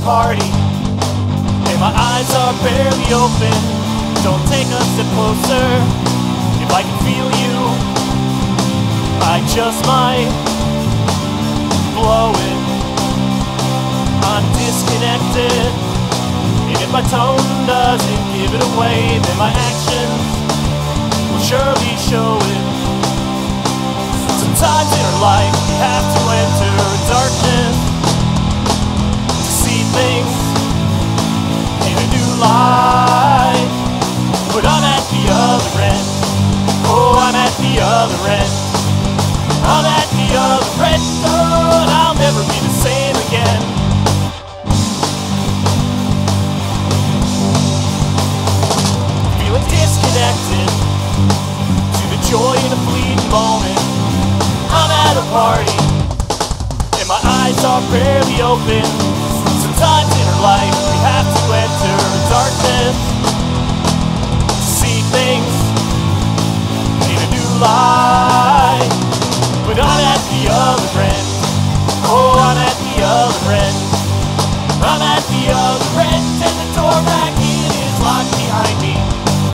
party, and my eyes are barely open. Don't take a step closer. If I can feel you, I just might blow it. I'm disconnected, and if my tone doesn't give it away, then my actions will surely show it. Sometimes in our life we have to enter darkness to see things in a new light. But I'm at the other end. Oh, I'm at the other end. I'm at the other end. Oh, and I'll never be the same again. Feeling disconnected to the joy in a fleeting moment. I'm at a party, and my eyes are barely open. Sometimes in our life